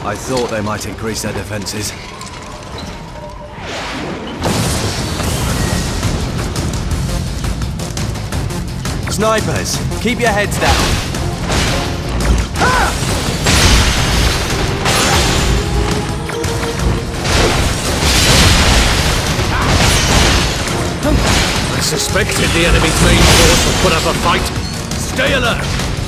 I thought they might increase their defenses. Snipers, keep your heads down. I suspected the enemy's main force would put up a fight. Stay alert!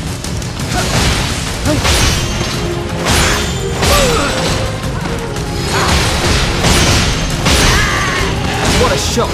What a shot!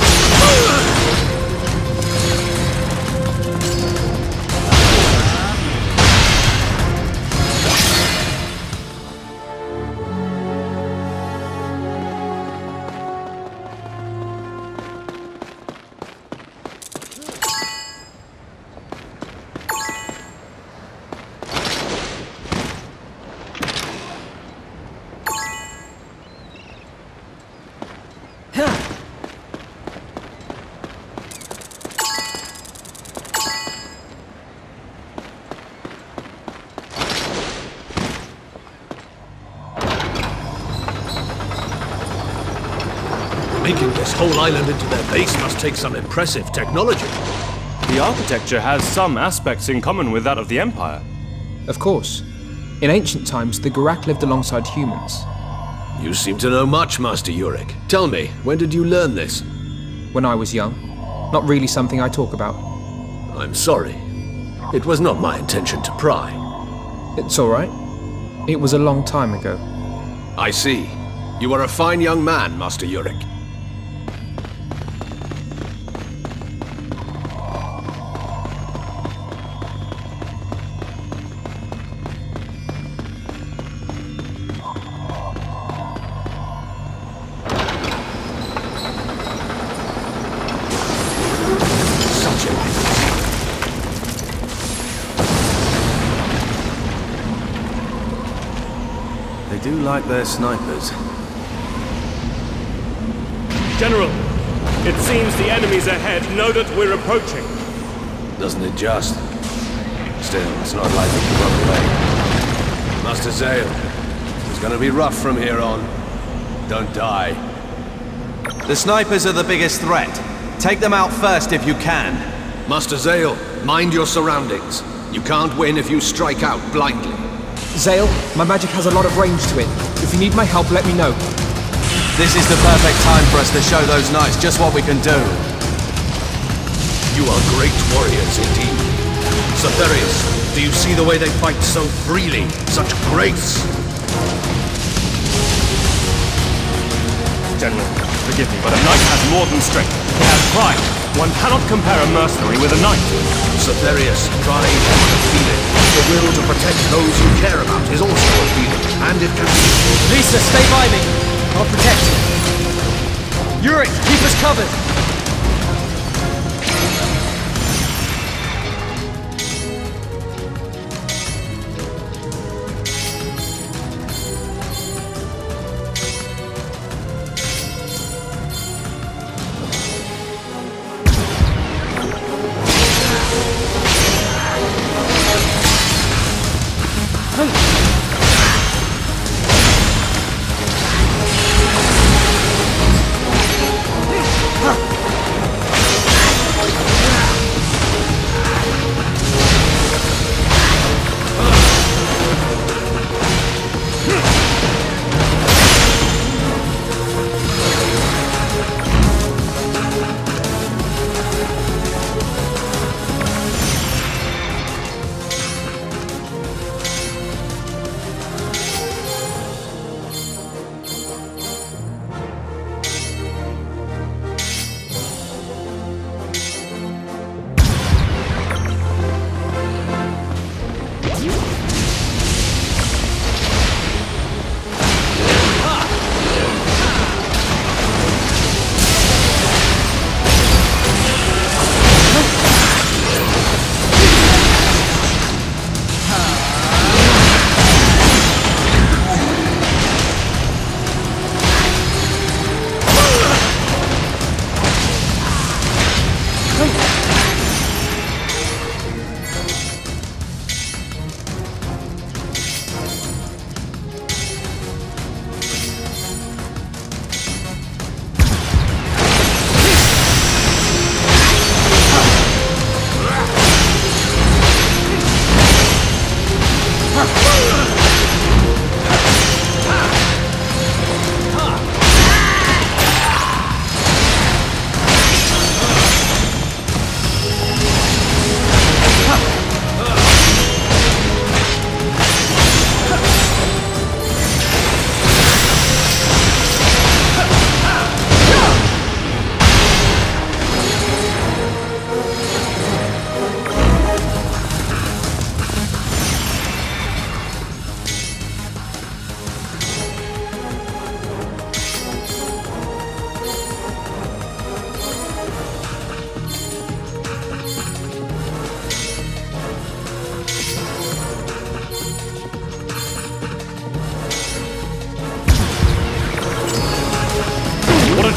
Making this whole island into their base must take some impressive technology. The architecture has some aspects in common with that of the Empire. Of course. In ancient times, the Gurak lived alongside humans. You seem to know much, Master Gurak. Tell me, when did you learn this? When I was young. Not really something I talk about. I'm sorry. It was not my intention to pry. It's alright. It was a long time ago. I see. You are a fine young man, Master Gurak. They do like their snipers. General, it seems the enemies ahead know that we're approaching. Doesn't it just? Still, it's not likely to run away. Master Zale, it's gonna be rough from here on. Don't die. The snipers are the biggest threat. Take them out first if you can. Master Zale, mind your surroundings. You can't win if you strike out blindly. Zale, my magic has a lot of range to it. If you need my help, let me know. This is the perfect time for us to show those knights just what we can do. You are great warriors indeed. Cythereus, do you see the way they fight so freely, such grace? General, forgive me, but a knight has more than strength. He has pride. One cannot compare a mercenary with a knight. Cythereus, pride is a feeling. The will to protect those you care about is also a feeling, and it can be... Lisa, stay by me. I'll protect you. Gurak, keep us covered.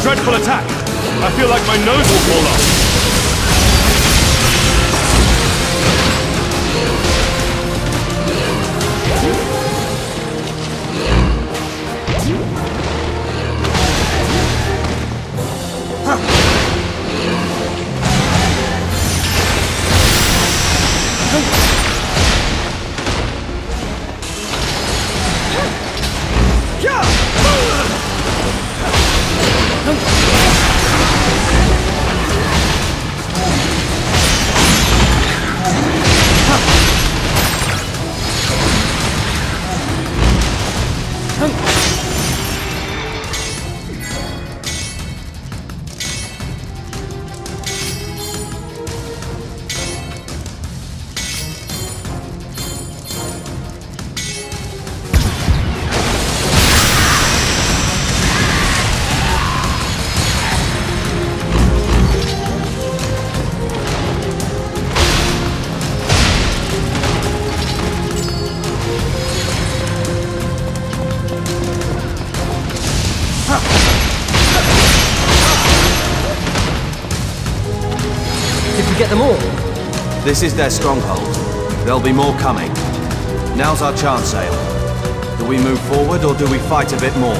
dreadful attack! I feel like my nose will fall off! Get them all. This is their stronghold. There'll be more coming. Now's our chance, Ale. Do we move forward or do we fight a bit more?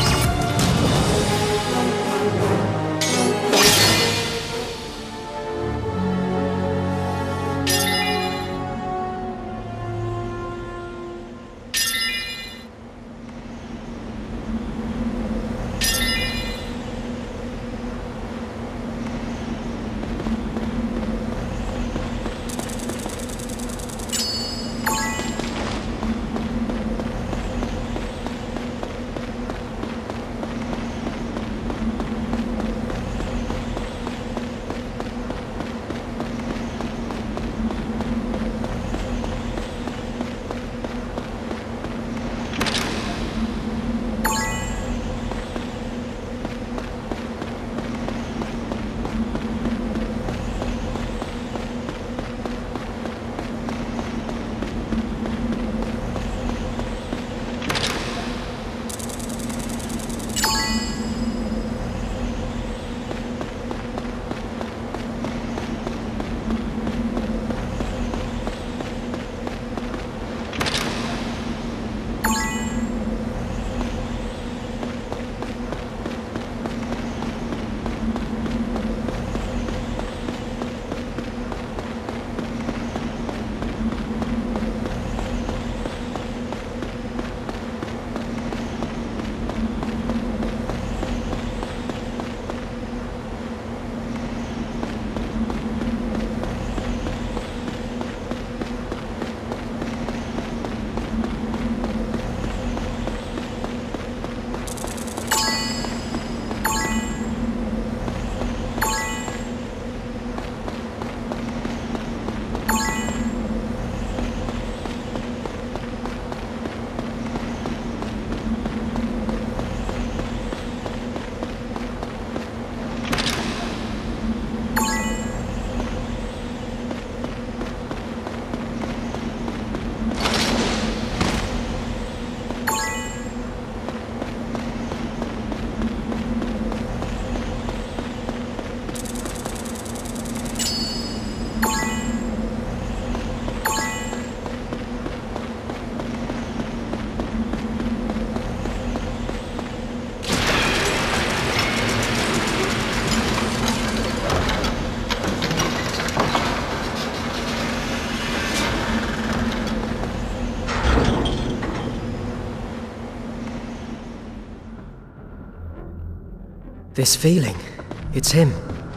This feeling, it's him.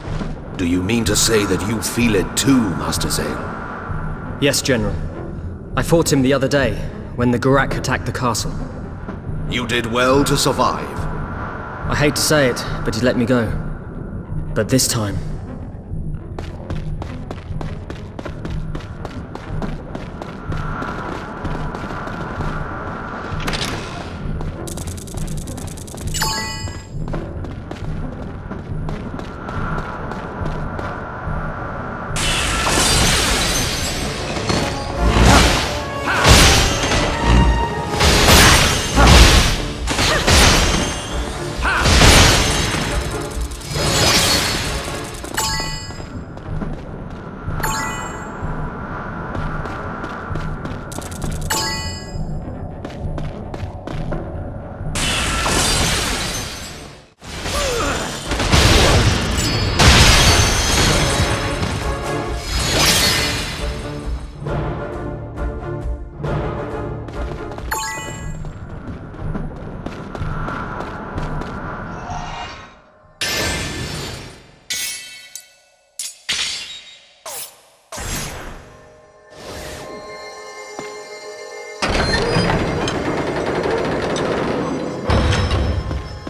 Do you mean to say that you feel it too, Master Zale? Yes, General. I fought him the other day, when the Gurak attacked the castle. You did well to survive. I hate to say it, but he let me go. But this time...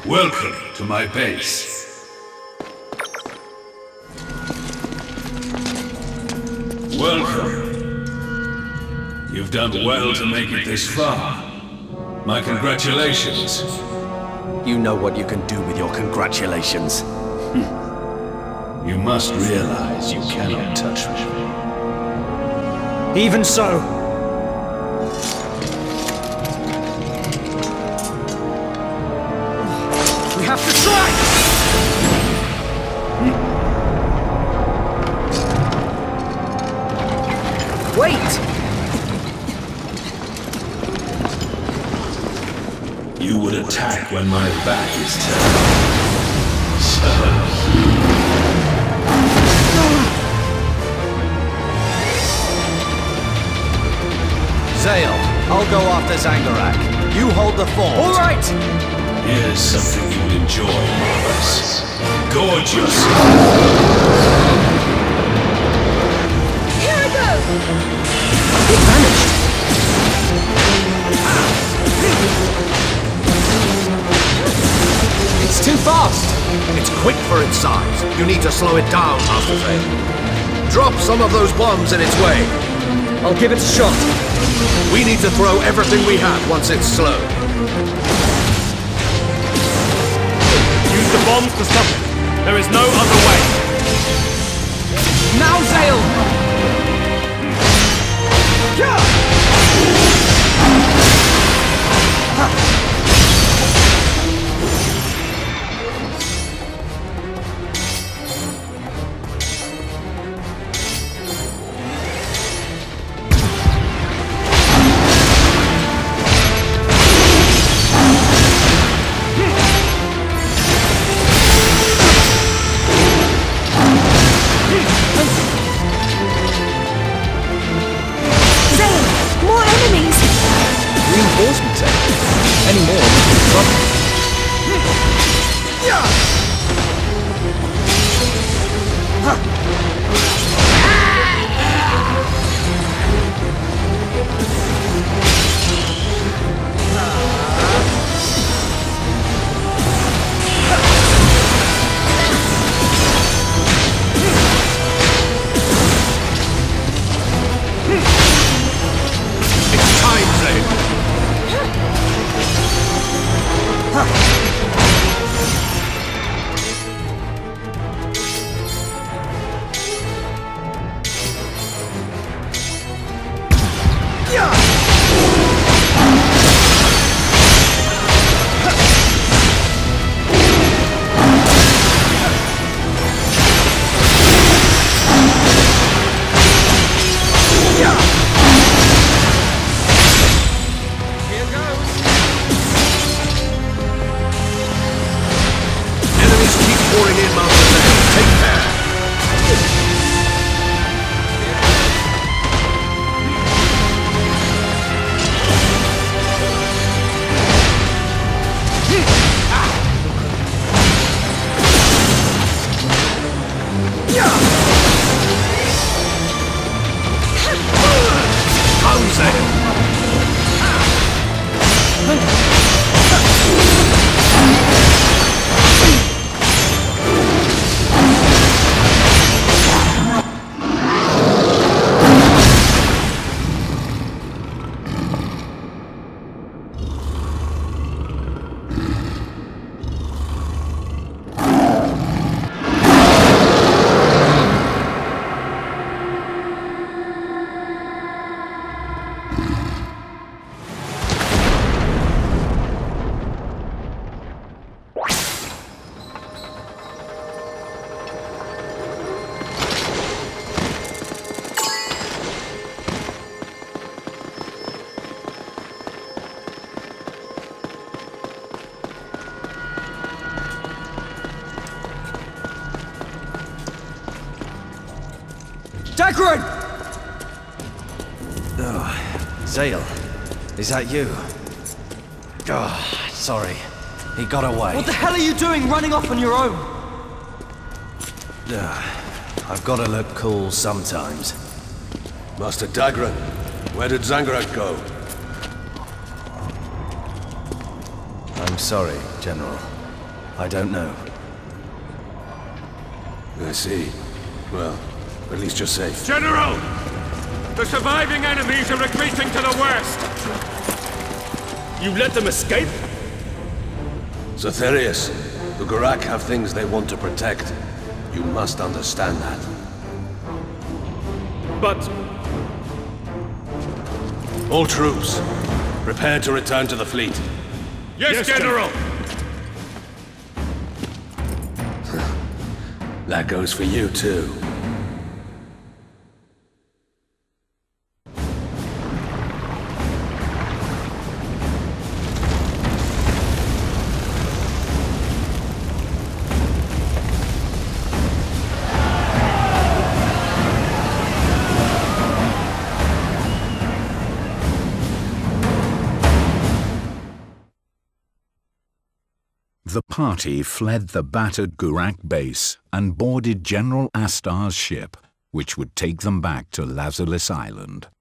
Welcome to my base. Welcome. You've done well to make it this far. My congratulations. You know what you can do with your congratulations. You must realize you cannot touch me. Even so. We have to try! Wait! You would attack when my back is turned. Zale, I'll go after Gurak. You hold the fort. All right! Here's something you'll enjoy, Marcus. Gorge yourself. Here I go! It vanished. It's too fast. It's quick for its size. You need to slow it down, Master Zale. Drop some of those bombs in its way. I'll give it a shot. We need to throw everything we have once it's slow. Use the bombs to stop it. There is no other way. Now, Zale! Reinforcements, any more would be trouble. It's time, Zane. Enemies keep pouring in, Master Zane. Take care. Come, Zane. Dagran! Oh, Zale, is that you? Oh, sorry. He got away. What the hell are you doing running off on your own? I've got to look cool sometimes. Master Dagran, where did Gurak go? I'm sorry, General. I don't know. I see. Well, at least you're safe. General! The surviving enemies are retreating to the west! You let them escape? Zotherius, the Gurak have things they want to protect. You must understand that. But... All troops, prepare to return to the fleet. Yes, General! That goes for you, too. The party fled the battered Gurak base and boarded General Astar's ship, which would take them back to Lazarus Island.